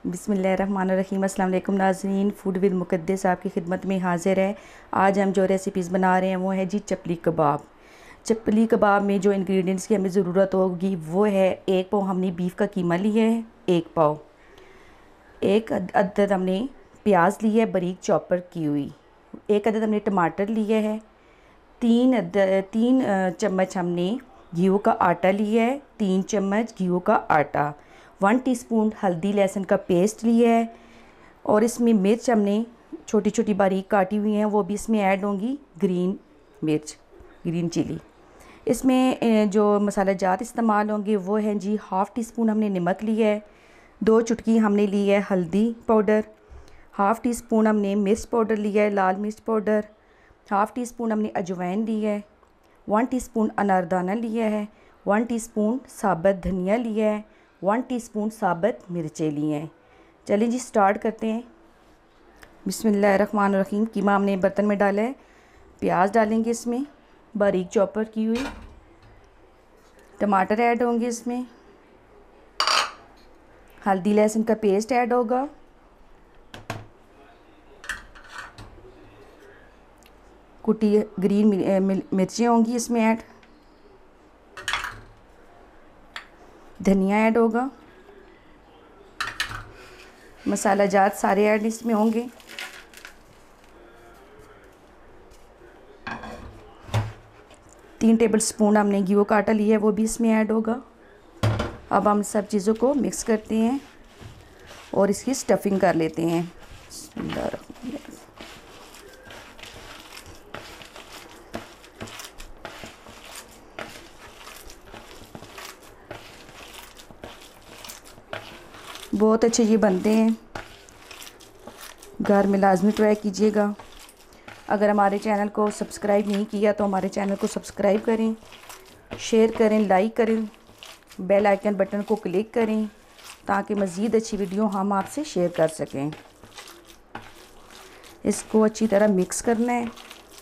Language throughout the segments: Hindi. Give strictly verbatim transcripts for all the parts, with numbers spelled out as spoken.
बिस्मिल्लाहिर्रहमानिर्रहीम। अस्सलाम वालेकुम नाज़रीन, फूड विद मुक़द्दस आपकी खिदमत में हाज़िर है। आज हम जो रेसिपीज़ बना रहे हैं वो है जी चपली कबाब। चपली कबाब में जो इंग्रेडिएंट्स की हमें ज़रूरत होगी वो है, एक पाव हमने बीफ का कीमा लिया है, एक पाव, एक अदद हमने प्याज लिया है बारीक चॉपर की हुई, एक अदद हमने टमाटर लिया है, तीन अदद तीन चम्मच हमने घी का आटा लिया है, तीन चम्मच घी का आटा, वन टीस्पून हल्दी लहसुन का पेस्ट लिया है। और इसमें मिर्च हमने छोटी छोटी बारीक काटी हुई हैं, वो भी इसमें ऐड होंगी, ग्रीन मिर्च, ग्रीन चिली। इसमें जो मसाला जात इस्तेमाल होंगे वो हैं जी, हाफ़ टी स्पून हमने नमक लिया है, दो चुटकी हमने ली है हल्दी पाउडर, हाफ़ टी स्पून हमने मिर्च पाउडर लिया है, लाल मिर्च पाउडर, हाफ़ टी स्पून हमने अजवाइन ली है, वन टीस्पून अनारदाना लिया है, वन टीस्पून साबुत धनिया लिया है, वन टीस्पून साबुत मिर्चें लिए हैं। चलिए जी स्टार्ट करते हैं। बिस्मिल्लाहिर्रहमानिर्रहीम। कीमा हमने बर्तन में डाला है, प्याज डालेंगे इसमें बारीक चॉपर की हुई, टमाटर ऐड होंगे इसमें, हल्दी लहसुन का पेस्ट ऐड होगा, कुटी ग्रीन मिर्चें होंगी इसमें ऐड, धनिया ऐड होगा, मसाला जात सारे ऐड इसमें होंगे। तीन टेबल स्पून हमने घी का आटा लिया है, वो भी इसमें ऐड होगा। अब हम सब चीज़ों को मिक्स करते हैं और इसकी स्टफिंग कर लेते हैं। बहुत अच्छे ये बनते हैं, घर में लाजमी ट्राई कीजिएगा। अगर हमारे चैनल को सब्सक्राइब नहीं किया तो हमारे चैनल को सब्सक्राइब करें, शेयर करें, लाइक करें, बेल आइकन बटन को क्लिक करें ताकि मज़ीद अच्छी वीडियो हम आपसे शेयर कर सकें। इसको अच्छी तरह मिक्स करना है।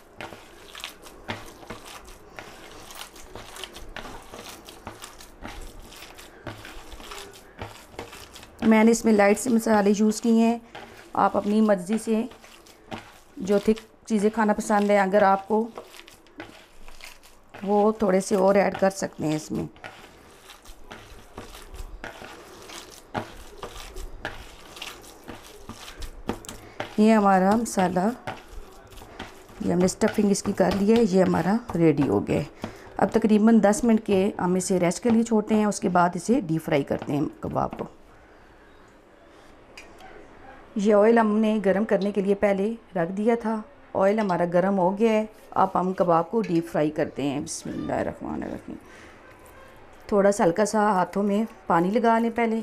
मैंने इसमें लाइट से मसाले यूज़ किए हैं, आप अपनी मर्ज़ी से जो थिक चीज़ें खाना पसंद है, अगर आपको वो थोड़े से और ऐड कर सकते हैं इसमें। ये हमारा मसाला, ये हमने स्टफिंग इसकी कर ली है, ये हमारा रेडी हो गया है। अब तकरीबन दस मिनट के हम इसे रेस्ट के लिए छोड़ते हैं, उसके बाद इसे डीप फ्राई करते हैं कबाब को। ये ऑयल हमने गरम करने के लिए पहले रख दिया था, ऑयल हमारा गरम हो गया है। अब हम कबाब को डीप फ्राई करते हैं। बिस्मिल्लाहिर्रहमानिर्रहीम। थोड़ा सा हल्का सा हाथों में पानी लगा लें पहले।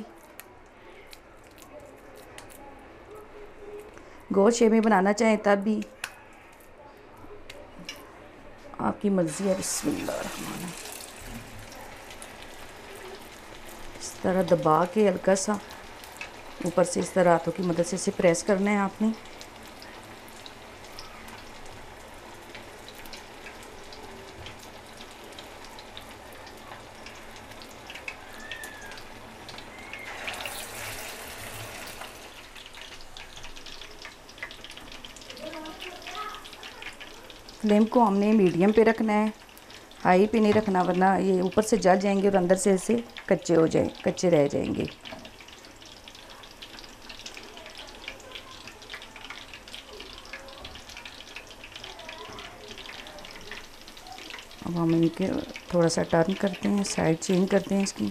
गोल शेप में बनाना चाहें तब भी आपकी मर्ज़ी है। बिस्मिल्लाहिर्रहमानिर्रहीम। इस तरह दबा के हल्का सा ऊपर से इस तरह हाथों की मदद से इसे प्रेस करना है आपने। फ्लेम को हमने मीडियम पे रखना है, हाई पे नहीं रखना, वरना ये ऊपर से जल जाएंगे और अंदर से ऐसे कच्चे हो जाए कच्चे रह जाएंगे। अब हम इनके थोड़ा सा टर्न करते हैं, साइड चेंज करते हैं इसकी।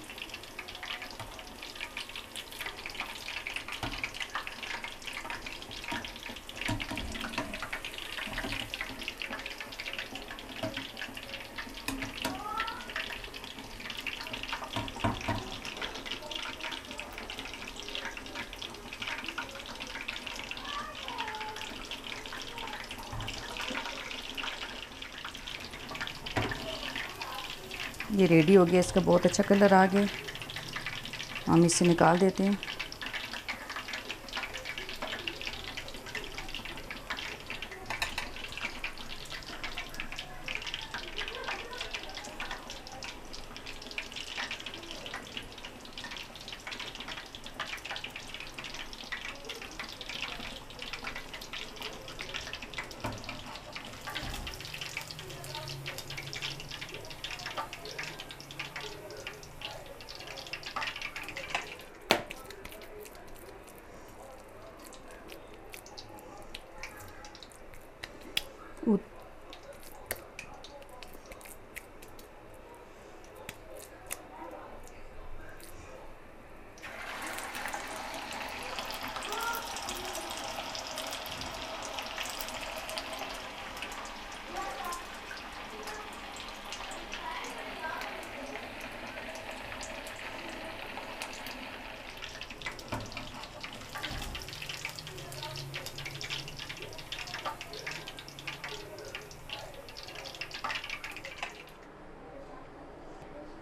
ये रेडी हो गया, इसका बहुत अच्छा कलर आ गया। हम इसे निकाल देते हैं।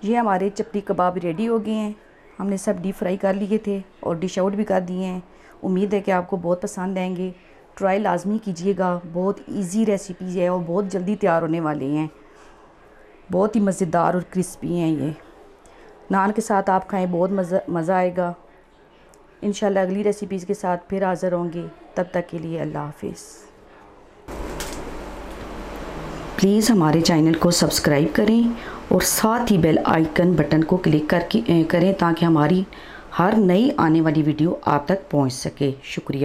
ये हमारे चपली कबाब रेडी हो गए हैं। हमने सब डीप फ्राई कर लिए थे और डिश आउट भी कर दिए हैं। उम्मीद है कि आपको बहुत पसंद आएंगे। ट्राई लाजमी कीजिएगा। बहुत इजी रेसिपी है और बहुत जल्दी तैयार होने वाले हैं। बहुत ही मज़ेदार और क्रिस्पी हैं ये। नान के साथ आप खाएं, बहुत मज़ा मज़ा आएगा। इंशाल्लाह अगली रेसिपीज़ के साथ फिर हाज़िर होंगे। तब तक के लिए अल्लाह हाफिज़। प्लीज़ हमारे चैनल को सब्सक्राइब करें और साथ ही बेल आइकन बटन को क्लिक करके करें ताकि हमारी हर नई आने वाली वीडियो आप तक पहुंच सके। शुक्रिया।